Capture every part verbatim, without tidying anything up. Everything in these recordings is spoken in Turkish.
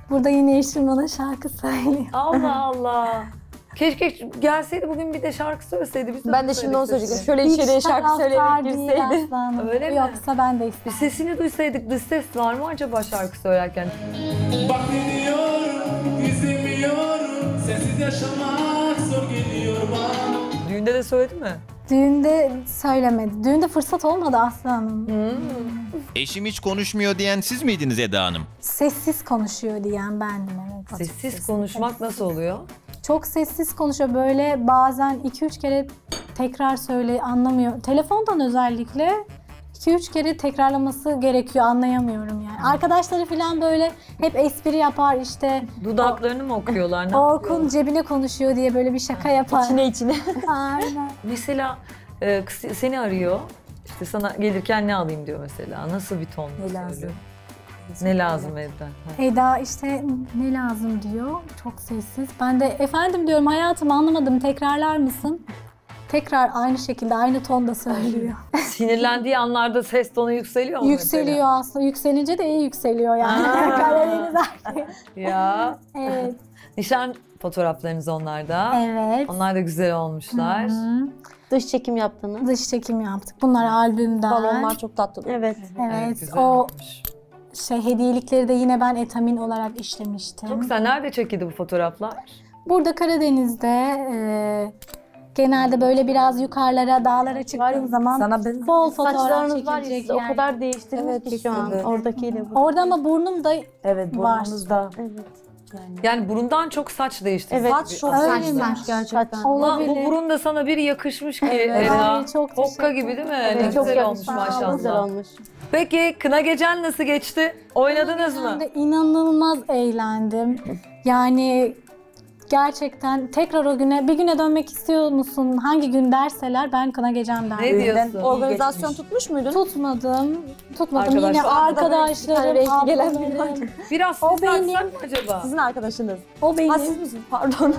Burada yine eşim bana şarkı söylüyor. Allah Allah. Keşke gelseydi bugün bir de şarkı söyleseydi. Biz de ben de şimdi onu söyleyecektim. Şöyle içeriye şarkı söyleyerek girseydi. Öyle mi? Yoksa ben de istedim. Bir sesini duysaydık, dış ses var mı acaba şarkı söylerken? Bak ne diyorum, izlemiyorum. Sensiz yaşamak zor geliyor bana. Düğünde de söyledi mi? Düğünde söylemedi. Düğünde fırsat olmadı Aslı Hanım. Hmm. Eşim hiç konuşmuyor diyen siz miydiniz Eda Hanım? Sessiz konuşuyor diyen bendim, evet. Sessiz konuşmak nasıl oluyor? Çok sessiz konuşuyor. Böyle bazen iki üç kere tekrar söyle anlamıyor. Telefondan özellikle iki üç kere tekrarlaması gerekiyor, anlayamıyorum yani. Arkadaşları falan böyle hep espri yapar işte. Dudaklarını mı okuyorlar? Ne Orkun yapıyorlar? cebine konuşuyor diye böyle bir şaka yapar. İçine içine. Aynen. Mesela e, kız seni arıyor. İşte sana gelirken ne alayım diyor mesela. Nasıl bir ton Ne lazım? söylüyor? Ne lazım evden? Ha. Eda işte ne lazım diyor. Çok sessiz. Ben de efendim diyorum, hayatım anlamadım, tekrarlar mısın? Tekrar aynı şekilde aynı tonda söylüyor. Sinirlendiği anlarda ses tonu yükseliyor mu Yükseliyor mesela? aslında. Yükselince de iyi yükseliyor yani. Karadeniz erkeği. Ya. Evet. Nişan fotoğraflarınız onlarda. Evet. Onlar da güzel olmuşlar. Hı-hı. Dış çekim yaptınız. Dış çekim yaptık. Bunlar albümden. Balonlar çok tatlı. Evet. Evet. güzel O olmuş. şey hediyelikleri de yine ben etamin olarak işlemiştim. Çok güzel. Nerede çekildi bu fotoğraflar? Burada Karadeniz'de e, genelde böyle biraz yukarılara, dağlara çıktığım zaman Sana ben... bol fotoğraf Saçlarınız var ya, çekilecek siz o yer. kadar değiştirmiş ki şu an. evet. Oradakiyle bu. Orada ama burnum da Evet, var. burnunuzda. Evet. Yani burundan çok saç değişti. Evet. Saç çok Öyle saçlanmış mi? gerçekten. Ama olabilir. bu burun da sana bir yakışmış ki Evet. Eda. Ay, çok Hokka teşekkür gibi değil mi? Evet, Ne çok güzel olmuş yakışmış. maşallah. Güzel olmuş. Peki kına gecen nasıl geçti? Oynadınız mı? Ben de inanılmaz eğlendim. Yani gerçekten tekrar o güne, bir güne dönmek istiyor musun? Hangi gün derseler ben kına gecem Ne derdim. diyorsun? Organizasyon tutmuş muydun? Tutmadım. Tutmadım. Arkadaş- Yine Şu anda böyle arkadaşlarım, bir tane renkli gelen biri var. ablalarım. Biraz O siz benim. baksak mı acaba? Sizin arkadaşınız. O benim. Ha siz misiniz? Pardon.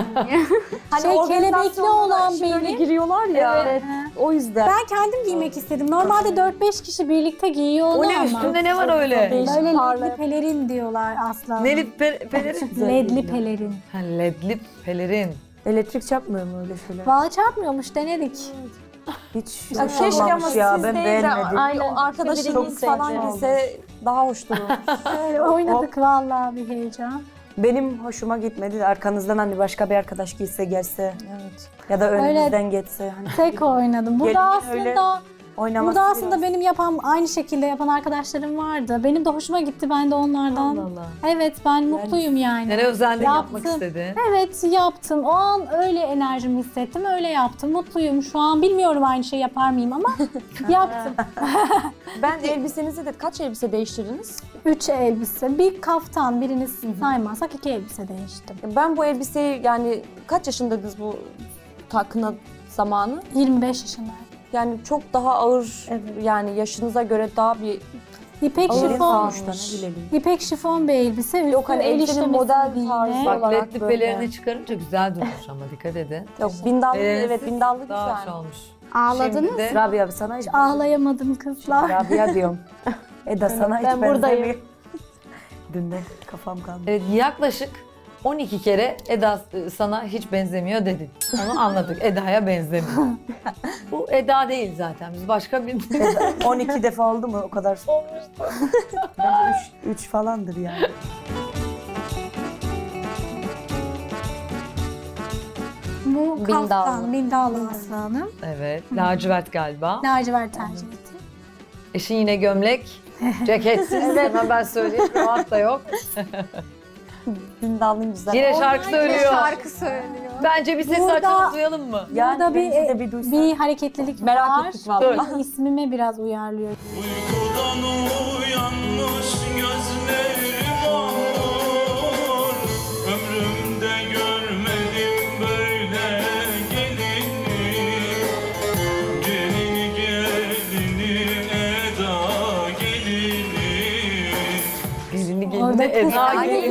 hani Şey, kelebekli organizasyonlara olan şimdi öyle benim. giriyorlar ya. Evet. O yüzden. Ben kendim giymek istedim. Normalde dört beş kişi birlikte giyiyor onu O ne ama. üstünde ne var öyle? Değişik Böyle parlak. ledli pelerin diyorlar aslan. Neli pe- pelerin? Ledli pelerin. Ha, ledli pelerin. Elektrik çarpmıyor mu öyle şeyler? Valla çarpmıyormuş, denedik. Hiç Ya hoş keşke ama olmamış siz ya, ben değil de beğenmedim. aynen o arkadaşınız Çok falan sevdim. giyse daha hoş durur. Öyle oynadık vallahi, bir heyecan. Benim hoşuma gitmedi de arkanızdan hani başka bir arkadaş giyse gelse. Evet. Ya da önünüzden geçse. Hani Tek oynadım. Burada Gelin öyle aslında oynaması burada aslında biraz- benim yapan, aynı şekilde yapan arkadaşlarım vardı. Benim de hoşuma gitti, ben de onlardan. Allah Allah. Evet, ben mutluyum yani. Nereye özendin, yapmak Yaptım. istedin? Evet, yaptım. O an öyle enerjimi hissettim, öyle yaptım. Mutluyum şu an. Bilmiyorum aynı şeyi yapar mıyım ama yaptım. Ben elbisenizi de kaç elbise değiştirdiniz? Üç elbise, bir kaftan, birini saymazsak iki elbise değiştim. Ben bu elbiseyi yani kaç yaşındaydınız bu takına zamanı? yirmi beş yaşındaydım. Yani çok daha ağır yani yaşınıza göre daha bir İpek Ağır şifon, sonuçta, ne bilelim. İpek şifon bir elbise. Yok, Üstü hani el elbisenin işlemesi model yine. tarzı Bak olarak ledli böyle. pelerini çıkarınca güzel durmuş ama dikkat edin. yok bindallı Beğensiz, evet bindallı daha hoş güzel. olmuş. Ağladınız Şimdi de- Rabia abi sana hiç Ağlayamadım kızlar. Rabia diyorum. Eda sana hiç Ben buradayım. benzemiyor. Dün de kafam kaldı. Evet, yaklaşık on iki kere Eda e, sana hiç benzemiyor dedin. Onu anladık. Eda'ya benzemiyor. Bu Eda değil zaten. Biz başka bir... on iki defa oldu mu o kadar? Olmuştu. Bence üç falandır yani. Bu Bindallı. kaftan, bindallı aslanım. Evet. Lacivert galiba. Lacivert tercih ettim. Eşin yine gömlek. Ceketsiz. Hemen ben söyleyeyim. Rahat da yok. Bindallı güzel. Yine şarkı söylüyor. Şarkı söylüyor. Bence bir ses Burada- açalım, duyalım mı? Yani Burada bir, bence de bir duysak. bir hareketlilik Merak var. ettik vallahi. Dur. İsmime biraz uyarlıyor. Uykudan uyanmış gözlerim ağır. Ömrümde görmedim böyle gelini. Gelini gelini Eda gelini. Gelini gelini Orada Eda kız- gelini.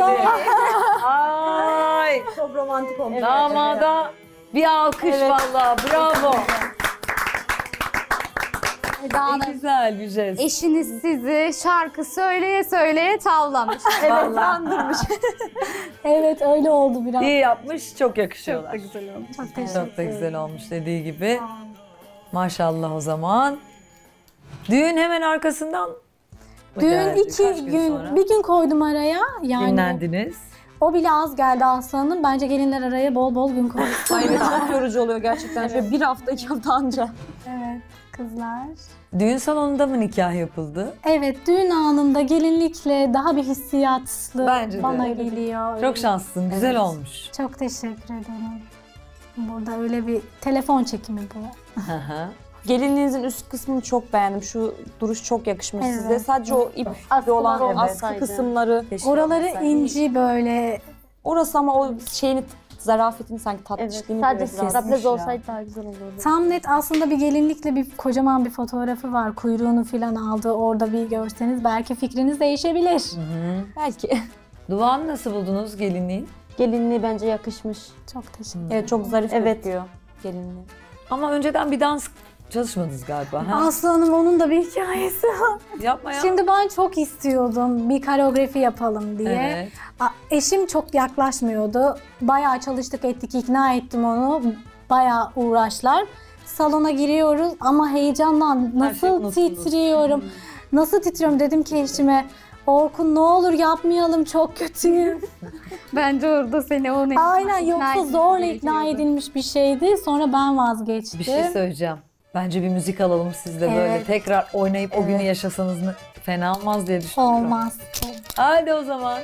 Ay. Çok romantik olmuş. Damada bir alkış vallahi. Bravo. Eda Hanım, Ne güzel bir jest. eşiniz sizi şarkı söyleye söyleye tavlamış. Evet, kandırmış. Evet öyle oldu biraz. İyi yapmış, çok yakışıyorlar. Çok da güzel olmuş. Çok teşekkür Çok da güzel olmuş dediği gibi. Maşallah o zaman. Düğün hemen arkasından mı Düğün geldi? iki Kaç gün, sonra? bir gün koydum araya. Yani Dinlendiniz. o bile az geldi Aslanım. Bence gelinler araya bol bol gün koydu. Ay evet, çok yorucu oluyor gerçekten. Şöyle bir hafta, iki hafta anca. Evet kızlar. Düğün salonunda mı nikah yapıldı? Evet düğün anında gelinlikle daha bir hissiyatlı Bence de. bana Evet. geliyor. Çok şanslısın, güzel Evet. olmuş. Çok teşekkür ederim. Burada öyle bir telefon çekimi bu. Hı hı. Gelinliğinizin üst kısmını çok beğendim. Şu duruş çok yakışmış Evet. size. Sadece o ip Askılar olan olmasaydı. askı kısımları. Oraları inci böyle. Orası ama o şeyini, zarafetini sanki Evet, tatlışlığını sadece böyle biraz. straplez olsaydı daha güzel olurdu. Tam net aslında bir gelinlikle bir kocaman bir fotoğrafı var. Kuyruğunu falan aldığı orada bir görseniz belki fikriniz değişebilir. Belki. Duvağını nasıl buldunuz gelinliğin? Gelinliği bence yakışmış. Çok teşekkür ederim. Evet, çok zarif Evet. gözüküyor gelinliği. Ama önceden bir dans çalışmadınız galiba. Ha? Aslı Hanım onun da bir hikayesi var. Yapma ya. Şimdi ben çok istiyordum bir koreografi yapalım diye. Evet. A- Eşim çok yaklaşmıyordu. Bayağı çalıştık ettik, ikna ettim onu. Bayağı uğraşlar. Salona giriyoruz ama heyecandan Her şey nasıl unutulur. titriyorum. Nasıl titriyorum dedim ki eşime. Orkun ne olur yapmayalım çok kötüyüm. Bence orada seni o ne? Aynen ikna yoksa etmesi zorla ikna gerekiyordu. edilmiş bir şeydi. Sonra ben vazgeçtim. Bir şey söyleyeceğim. Bence bir müzik alalım siz de böyle Evet. tekrar oynayıp o günü yaşasanız ne- fena olmaz diye düşünüyorum. Olmaz. Hadi o zaman.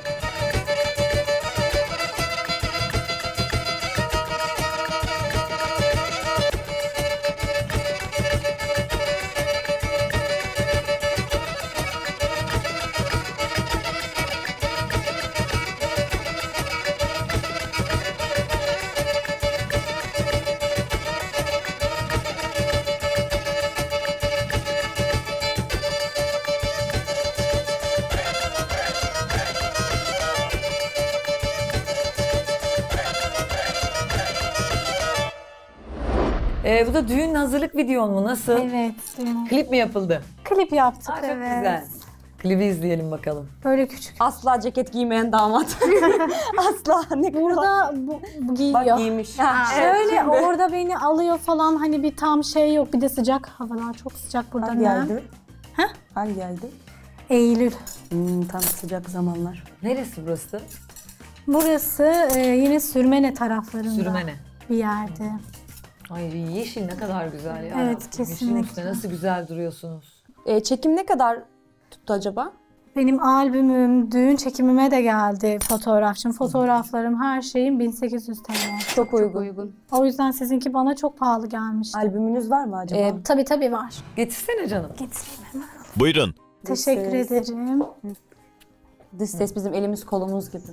Ee, bu da düğün hazırlık videon mu? Nasıl? Evet. Klip mi yapıldı? Klip yaptık Aa, çok evet. güzel. Klibi izleyelim bakalım. Böyle küçük. Asla ceket giymeyen damat. Asla. Ne kadar. Burada bu, bu giyiyor. Bak giymiş. Şöyle orada beni alıyor falan hani bir tam şey yok. Bir de sıcak havalar çok sıcak burada. Hangi ne? aydı? Ha? Hangi aydı? Eylül. Hmm, tam sıcak zamanlar. Neresi burası? Burası e, yine Sürmene taraflarında Sürmene. bir yerde. Ay yeşil ne kadar güzel ya. Evet, Yeşilin kesinlikle. üstüne nasıl güzel duruyorsunuz. Ee, çekim ne kadar tuttu acaba? Benim albümüm, düğün çekimime de geldi fotoğrafçım. Fotoğraflarım, her şeyim bin sekiz yüz T L. Çok uygun. Uygun. O yüzden sizinki bana çok pahalı gelmişti. Albümünüz var mı acaba? Ee, Tabii tabii var. Getirsene canım. Getireyim hemen. Buyurun. Teşekkür ses. ederim. Dış ses bizim elimiz kolumuz gibi.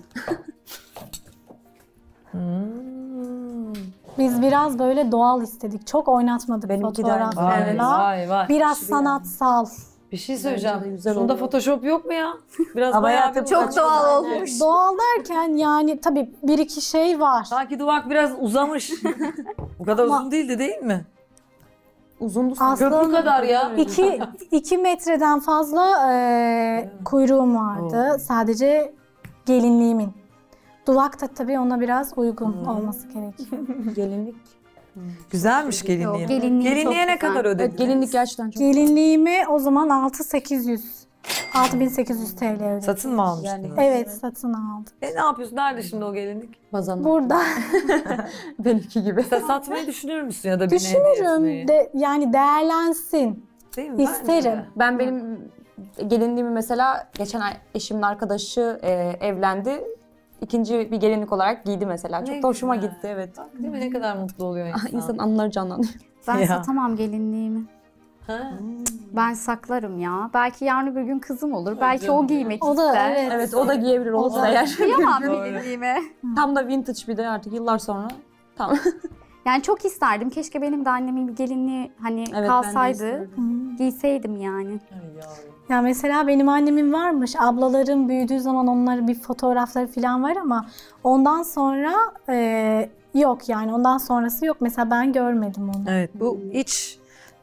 Hmm. Biz biraz böyle doğal istedik. Çok oynatmadık Benimki de aynı. Vay fotoğraflarla. vay vay. Biraz sanatsal. Bir şey Bence söyleyeceğim. de güzel Bunda oluyor. Photoshop yok mu ya? Biraz Ama bayağı hayatım bir Çok doğal olmuş. Doğal derken yani tabii bir iki şey var. Sanki duvak biraz uzamış. Bu kadar Ama- uzun değildi değil mi? Uzundu sanki. Aslında Köprü kadar ya. iki, iki metreden fazla e, kuyruğum vardı. Sadece gelinliğimin. Duvak da tabii ona biraz uygun olması gerekiyor. Gelinlik. Güzelmiş gelinliğin. gelinliği Gelinliğe çok ne güzel. kadar ödediniz? Evet, gelinlik gerçekten çok. Gelinliğimi o zaman altı sekiz yüz. altı bin sekiz yüz T L ödedim. Satın mı almıştınız? Yani- Evet satın aldım. E ne yapıyorsun? Nerede şimdi o gelinlik? Bazanlar. Burada Benimki gibi. Sen satmayı düşünür müsün ya da birine hediye etmeyi? düşünürüm de yani değerlensin. Değil mi? Bence İsterim. de. Ben benim gelinliğimi mesela geçen ay eşimin arkadaşı e, evlendi. İkinci bir gelinlik olarak giydi mesela. Çok Ne da hoşuma güzel. gitti, evet. Değil mi? Ne kadar mutlu oluyor insan. İnsan anıları canlanıyor. Ben Ya. satamam gelinliğimi. Ha? Ben saklarım ya. Belki yarın bir gün kızım olur. Belki canım. o giymek O da ister. evet. Evet, o da giyebilir olursa da- eğer. Kıyamam gelinliğime. Tam da vintage bir de artık yıllar sonra. Tamam. Yani çok isterdim. Keşke benim de annemin bir gelinliği hani Evet, ben de kalsaydı. isterdim. Giyseydim yani. Ay yavrum. Ya mesela benim annemin varmış. Ablalarım büyüdüğü zaman onların bir fotoğrafları falan var ama ondan sonra e, yok yani ondan sonrası yok. Mesela ben görmedim onu. Evet bu iç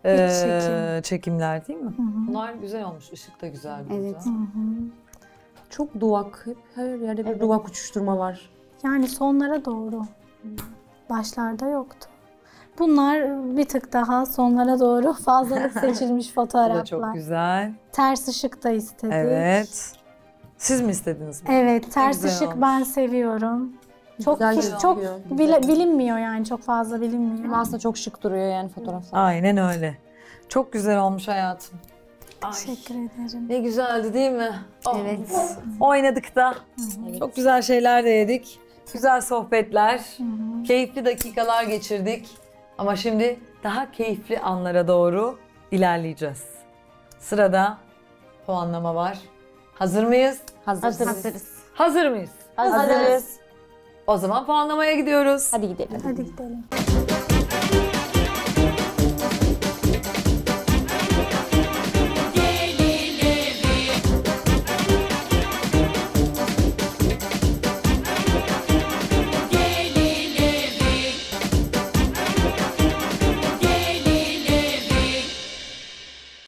e, çekim. çekimler değil mi? Bunlar güzel olmuş. Işık da güzel. Evet. burada. Çok duvak. Hep her yerde bir duvak uçuşturma var. Yani sonlara doğru. Başlarda yoktu. Bunlar bir tık daha sonlara doğru fazlalık seçilmiş Bu da fotoğraflar. çok güzel. Ters ışık da istedik. Evet. Siz mi istediniz mi? Evet, ters güzel ışık olmuş. ben seviyorum. Çok Güzel kiş- çok gözüküyor. bile- bilinmiyor yani çok fazla bilinmiyor. Ama aslında çok şık duruyor yani fotoğraflar. Aynen öyle. Çok güzel olmuş hayatım. Ay, Teşekkür ederim. ne güzeldi değil mi? Oh. Evet. Oynadık da. Çok güzel şeyler de yedik. Güzel sohbetler. Keyifli dakikalar geçirdik. Ama şimdi daha keyifli anlara doğru ilerleyeceğiz. Sırada puanlama var. Hazır mıyız? Hazırız. Hazırız. Hazır mıyız? Hazırız. O zaman puanlamaya gidiyoruz. Hadi gidelim. Hadi gidelim.